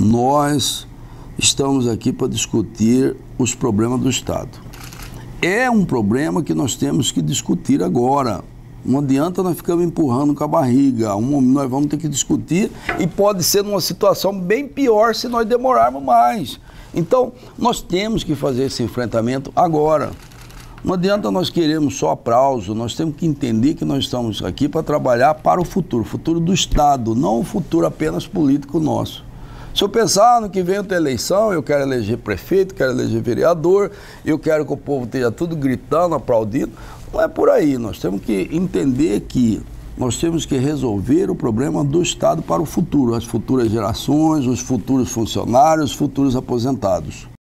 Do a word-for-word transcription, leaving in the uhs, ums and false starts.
nós estamos aqui para discutir os problemas do Estado. É um problema que nós temos que discutir agora. Não adianta nós ficarmos empurrando com a barriga. Um, nós vamos ter que discutir e pode ser numa situação bem pior se nós demorarmos mais. Então, nós temos que fazer esse enfrentamento agora. Não adianta nós queremos só aplauso, nós temos que entender que nós estamos aqui para trabalhar para o futuro, o futuro do Estado, não o futuro apenas político nosso. Se eu pensar no que vem ter eleição, eu quero eleger prefeito, quero eleger vereador, eu quero que o povo esteja tudo gritando, aplaudindo, não é por aí. Nós temos que entender que nós temos que resolver o problema do Estado para o futuro, as futuras gerações, os futuros funcionários, os futuros aposentados.